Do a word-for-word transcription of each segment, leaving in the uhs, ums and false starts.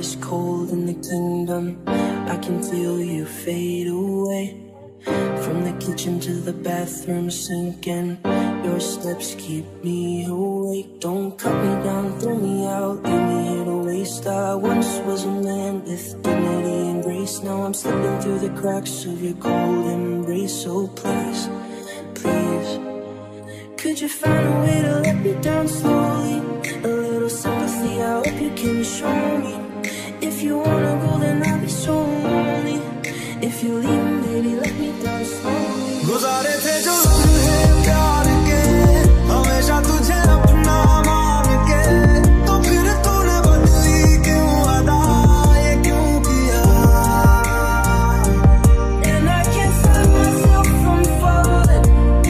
is cold in the kingdom. I can feel you fade away. From the kitchen to the bathroom sinking. Your steps keep me awake. Don't cut me down, throw me out, leave me here to waste. I once was a man with dignity and grace. Now I'm slipping through the cracks of your cold embrace. So please, please, could you find a way to let me down slowly? A little sympathy, I hope you can show me. If you wanna go, then I'll be so lonely. If you leave me, baby, let me down slowly. गुज़ारे थे जो लम्हे प्यार के, हमेशा तुझे अपना मान के, तो फिर तूने बदली क्यों अदा, ये क्यों किया? And I can't stop myself from falling.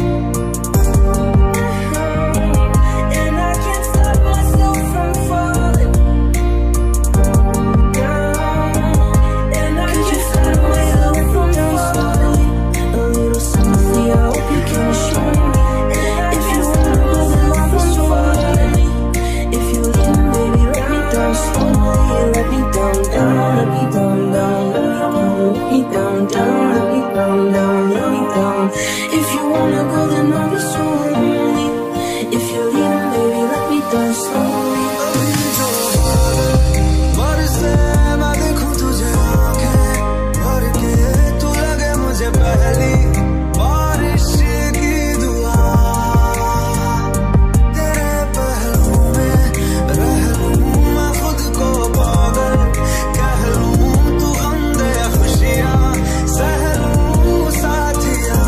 And I can't stop myself from falling. And I can't stop myself from falling. A little sympathy, I hope you can show me. If you wanna go, then I'll be so lonely. If you leave me, baby, let me down slowly. Let me down, down, let me down, down, let me down, down, let me down, down, let me down. If you wanna go, then I'll be so lonely. If you leave me, baby, let me down slowly. बरसे मैं देखूं तुझे आंखें भर के, तू लगे मुझे पहली बारिश की दुआ। तेरे पहलू में रह लूं मैं खुद को पागल कह लूं, तू गम दे खुशियां सह लूं साथिया।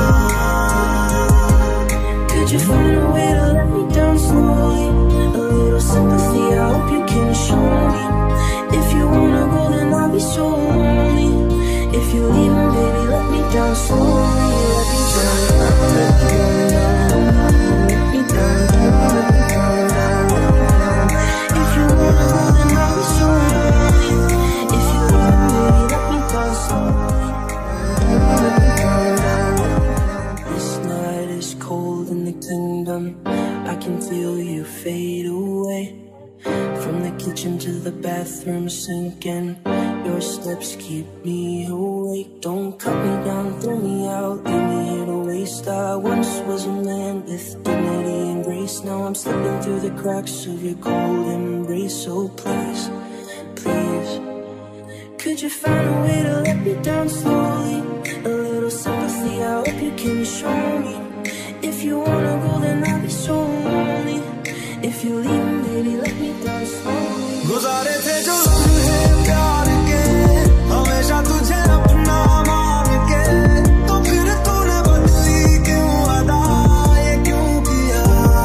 Could you find a way to let me down slowly? A little sympathy, I hope you can show me. If you wanna go, then I'll be so lonely. If you leave me, baby, let me down slowly. Let me down, let me down, let me down, let me down. If you wanna go, then I'll be so lonely. If you leave me, baby, let me down slowly. Let me down. This night is cold in the kingdom. I can feel you fade away. From the kitchen to the bathroom sinking. Your steps keep me awake. Don't cut me down, throw me out, leave me here to waste. I once was a man with dignity and grace. Now I'm slipping through the cracks of your cold embrace. So please, please, could you find a way to let me down slowly? A little sympathy, I hope you can show me. If you wanna go, then I'll be so lonely. If you leave me, baby, let me down slowly. गुज़ारे थे जो लम्हे प्यार के, हमेशा तुझे अपना मान के, तो फिर तूने बदली क्यों अदा, ये क्यों किया?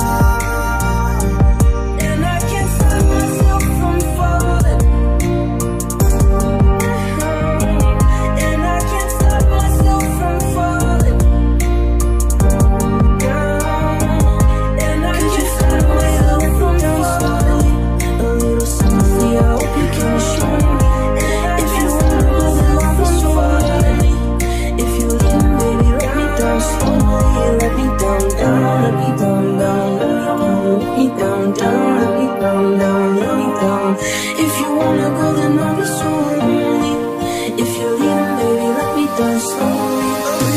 And I can't stop myself from falling. And I can't stop myself from falling. And I can't stop myself from falling. A little sympathy, I hope you can show me. If you wanna go, then I'll be so lonely. If you leave me, baby, let me down slowly. Let me down, down, let me down, down, let me down, down, let me down, down, let me down. If you wanna go, then I'll be so lonely. If you leave me, baby, let me down slowly.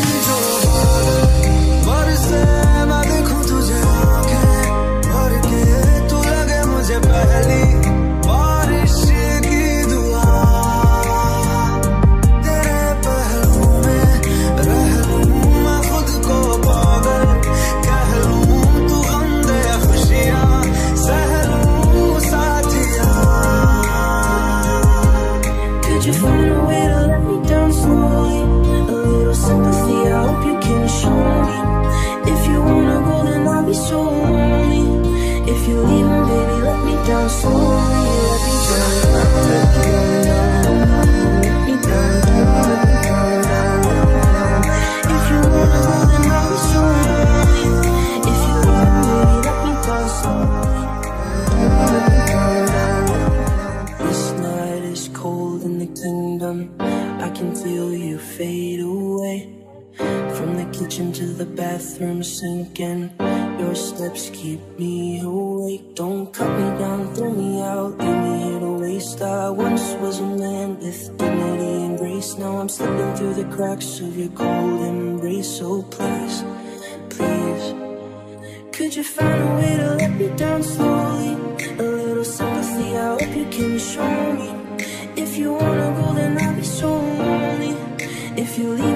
बरसे मैं देखूं तुझे आंखें भर के, तू लगे मुझे पहली बारिश की दुआ। तेरे पहलू में रह लूं मैं खुद को पागल कह लूं, तू गम दे खुशियां सह लूं साथिया। Could you find a way to let me down slowly? A little sympathy, I hope you can show me. If you wanna go, then I'll be so lonely. If you leave me, baby, let me down slowly. Let me down, let me down, let me down, let me down. If you wanna go, then I'll be so lonely. If you leave me, baby, let me down slowly. Let me down. This night is cold in the kingdom. I can feel you fade away. From the kitchen to the bathroom sinking. Your steps keep me awake. Don't cut me down, throw me out, leave me here to waste. waste. I once was a man with dignity and grace. Now I'm slipping through the cracks of your cold embrace. So please, please, could you find a way to let me down slowly? A little sympathy, I hope you can show me. If you wanna go, then I'll be so lonely. If you leave